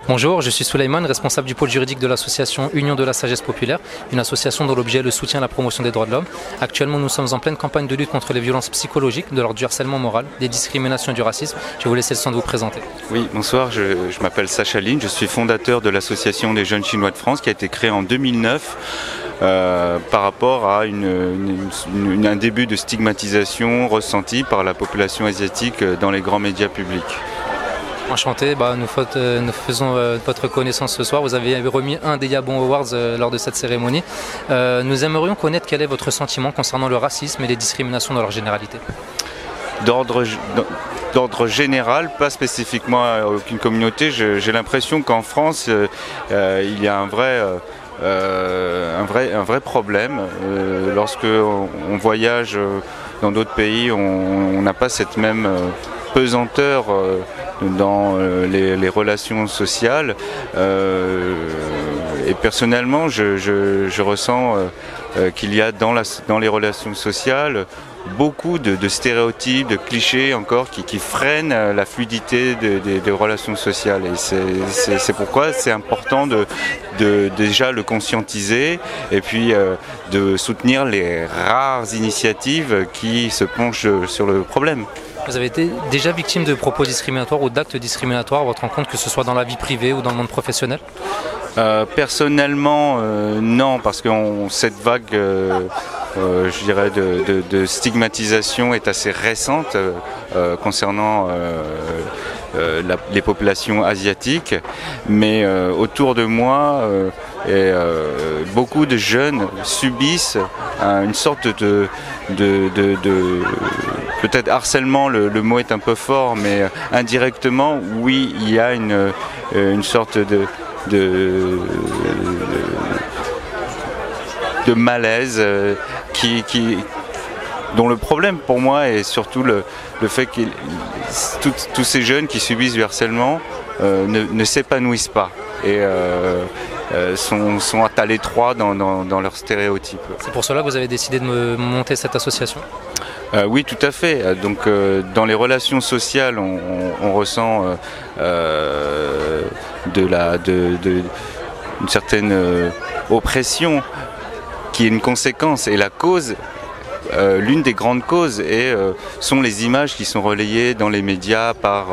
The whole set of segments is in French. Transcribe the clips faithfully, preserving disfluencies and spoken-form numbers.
Bonjour, je suis Souleymane, responsable du pôle juridique de l'association Union de la Sagesse Populaire, une association dont l'objet est le soutien à la promotion des droits de l'homme. Actuellement, nous sommes en pleine campagne de lutte contre les violences psychologiques, de l'ordre du harcèlement moral, des discriminations et du racisme. Je vais vous laisser le soin de vous présenter. Oui, bonsoir, je, je m'appelle Sacha Lin, je suis fondateur de l'association des jeunes chinois de France qui a été créée en deux mille neuf euh, par rapport à une, une, une, un début de stigmatisation ressenti par la population asiatique dans les grands médias publics. Enchanté, bah, nous, faut, euh, nous faisons euh, votre connaissance ce soir. Vous avez remis un des Yabon Awards euh, lors de cette cérémonie. Euh, nous aimerions connaître quel est votre sentiment concernant le racisme et les discriminations dans leur généralité. D'ordre général, pas spécifiquement à aucune communauté, j'ai l'impression qu'en France, euh, il y a un vrai... Euh, un, vrai, un vrai problème. Euh, lorsque on, on voyage dans d'autres pays, on n'a pas cette même euh, pesanteur euh, dans euh, les, les relations sociales. Euh, et personnellement, je, je, je ressens euh, qu'il y a dans, la, dans les relations sociales beaucoup de, de stéréotypes, de clichés encore qui, qui freinent la fluidité des de, de relations sociales. Et c'est pourquoi c'est important de, de déjà le conscientiser et puis euh, de soutenir les rares initiatives qui se penchent sur le problème. Vous avez été déjà victime de propos discriminatoires ou d'actes discriminatoires à votre rencontre, que ce soit dans la vie privée ou dans le monde professionnel? Euh, personnellement, euh, non, parce que on, cette vague, euh, euh, je dirais, de, de, de stigmatisation est assez récente euh, euh, concernant euh, euh, la, les populations asiatiques. Mais euh, autour de moi, euh, et, euh, beaucoup de jeunes subissent euh, une sorte de, de, de, de peut-être harcèlement, le, le mot est un peu fort, mais euh, indirectement, oui, il y a une, une sorte de De, de malaise euh, qui, qui, dont le problème pour moi est surtout le, le fait que tous ces jeunes qui subissent du harcèlement euh, ne, ne s'épanouissent pas et euh, euh, sont, sont à l'étroit dans, dans, dans leurs stéréotypes. C'est pour cela que vous avez décidé de me monter cette association? Euh, oui, tout à fait. Donc, euh, dans les relations sociales, on, on, on ressent euh, euh, de la, de, de, une certaine euh, oppression qui est une conséquence et la cause. Euh, L'une des grandes causes est, euh, sont les images qui sont relayées dans les médias par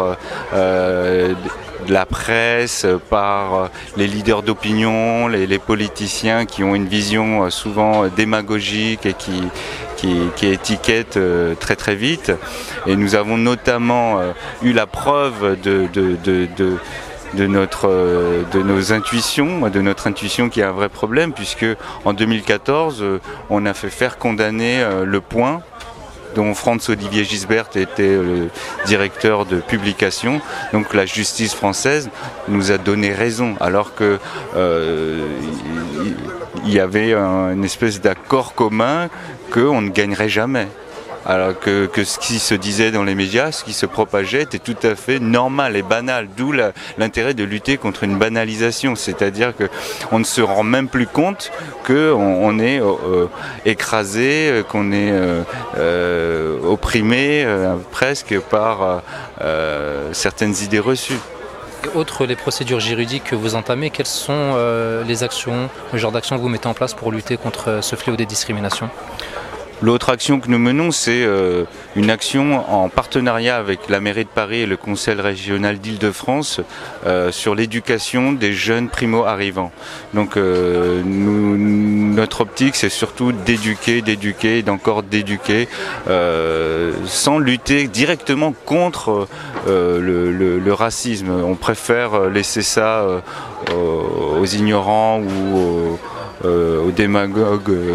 euh, de la presse, par euh, les leaders d'opinion, les, les politiciens qui ont une vision euh, souvent démagogique et qui, qui, qui étiquette euh, très très vite. Et nous avons notamment euh, eu la preuve de, de, de, de De, notre, de nos intuitions, de notre intuition qui est un vrai problème, puisque en deux mille quatorze, on a fait faire condamner Le Point, dont Franz-Olivier Gisbert était le directeur de publication. Donc la justice française nous a donné raison, alors que euh, il y avait un, une espèce d'accord commun qu'on ne gagnerait jamais. Alors que, que ce qui se disait dans les médias, ce qui se propageait était tout à fait normal et banal, d'où l'intérêt de lutter contre une banalisation, c'est-à-dire qu'on ne se rend même plus compte qu'on on est euh, écrasé, qu'on est euh, euh, opprimé euh, presque par euh, certaines idées reçues. Outre les procédures juridiques que vous entamez, quelles sont euh, les actions, le genre d'actions que vous mettez en place pour lutter contre ce fléau des discriminations? L'autre action que nous menons, c'est euh, une action en partenariat avec la mairie de Paris et le conseil régional d'Île-de-France euh, sur l'éducation des jeunes primo-arrivants. Donc euh, nous, notre optique, c'est surtout d'éduquer, d'éduquer et d'encore d'éduquer, euh, sans lutter directement contre euh, le, le, le racisme. On préfère laisser ça euh, aux, aux ignorants ou aux, euh, aux démagogues. Euh,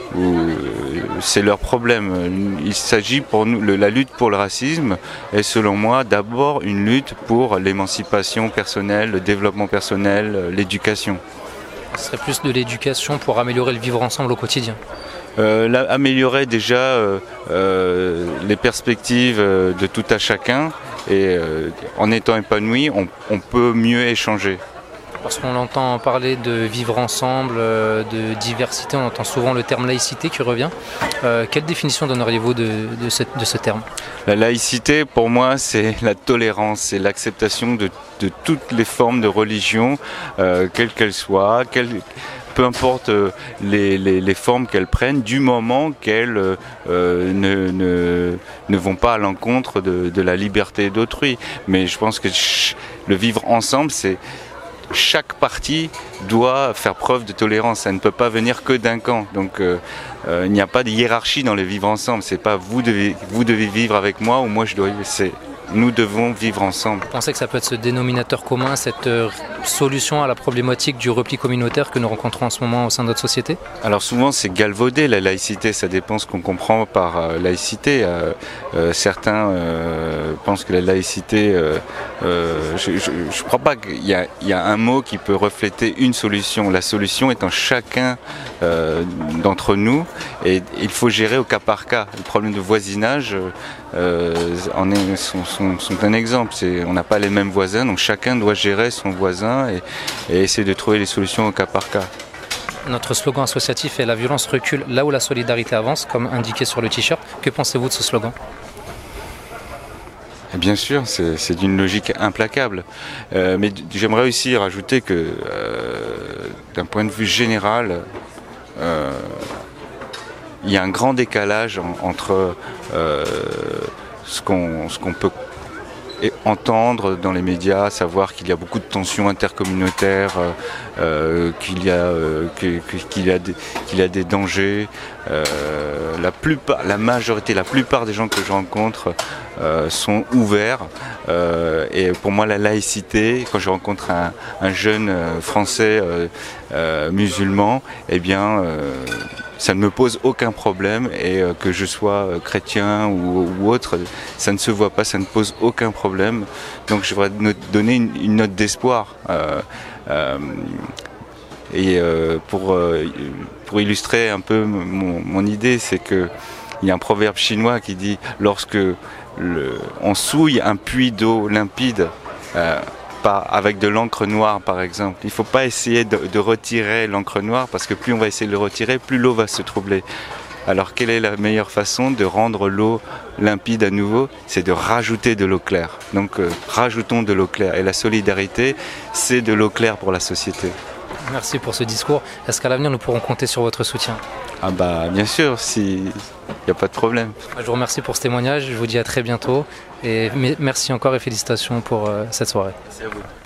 c'est leur problème. Il s'agit pour nous, la lutte pour le racisme est selon moi d'abord une lutte pour l'émancipation personnelle, le développement personnel, l'éducation. Ce serait plus de l'éducation pour améliorer le vivre ensemble au quotidien. Euh, là, améliorer déjà euh, euh, les perspectives de tout à chacun et euh, en étant épanoui, on, on peut mieux échanger. Parce qu'on entend parler de vivre ensemble, de diversité, on entend souvent le terme laïcité qui revient. Euh, quelle définition donneriez-vous de, de, ce, de ce terme? La laïcité, pour moi, c'est la tolérance, c'est l'acceptation de, de toutes les formes de religion, euh, quelles qu'elles soient, quelles... peu importe les, les, les formes qu'elles prennent, du moment qu'elles euh, ne, ne, ne vont pas à l'encontre de, de la liberté d'autrui. Mais je pense que le vivre ensemble, c'est chaque partie doit faire preuve de tolérance. Ça ne peut pas venir que d'un camp. Donc euh, euh, il n'y a pas de hiérarchie dans le vivre ensemble. C'est pas vous devez, vous devez vivre avec moi ou moi je dois. C'est nous devons vivre ensemble. Vous pensez que ça peut être ce dénominateur commun, cette euh, solution à la problématique du repli communautaire que nous rencontrons en ce moment au sein de notre société? Alors souvent c'est galvaudé la laïcité, ça dépend ce qu'on comprend par euh, laïcité. Euh, euh, certains euh, pensent que la laïcité, euh, euh, je ne crois pas qu'il y a, il y a un mot qui peut refléter une solution. La solution est en chacun euh, d'entre nous et il faut gérer au cas par cas. Le problème de voisinage euh, en est, sont, sont, sont un exemple. C'est, on n'a pas les mêmes voisins, donc chacun doit gérer son voisin et, et essayer de trouver les solutions au cas par cas. Notre slogan associatif est « La violence recule là où la solidarité avance », comme indiqué sur le t-shirt. Que pensez-vous de ce slogan? Bien sûr, c'est, c'est d'une logique implacable. Euh, mais j'aimerais aussi rajouter que, euh, d'un point de vue général, euh, il y a un grand décalage en, entre euh, ce qu'on, ce qu'on peut entendre dans les médias, savoir qu'il y a beaucoup de tensions intercommunautaires, euh, qu'il y a, euh, que, qu'il y a des, qu'il y a des dangers. Euh, la plupart, la majorité, la plupart des gens que je rencontre euh, sont ouverts. Euh, et pour moi, la laïcité, quand je rencontre un, un jeune euh, français euh, euh, musulman, eh bien, euh, ça ne me pose aucun problème et euh, que je sois euh, chrétien ou, ou autre, ça ne se voit pas, ça ne pose aucun problème. Donc je voudrais donner une, une note d'espoir. Euh, euh, et euh, pour, euh, pour illustrer un peu mon, mon idée, c'est qu'il y a un proverbe chinois qui dit « lorsque le, on souille un puits d'eau limpide euh, », avec de l'encre noire par exemple. Il ne faut pas essayer de, de retirer l'encre noire parce que plus on va essayer de le retirer, plus l'eau va se troubler. Alors quelle est la meilleure façon de rendre l'eau limpide à nouveau? C'est de rajouter de l'eau claire. Donc euh, rajoutons de l'eau claire. Et la solidarité, c'est de l'eau claire pour la société. Merci pour ce discours. Est-ce qu'à l'avenir nous pourrons compter sur votre soutien? Ah bah bien sûr, si... il n'y a pas de problème. Je vous remercie pour ce témoignage, je vous dis à très bientôt et merci encore et félicitations pour euh, cette soirée. Merci à vous.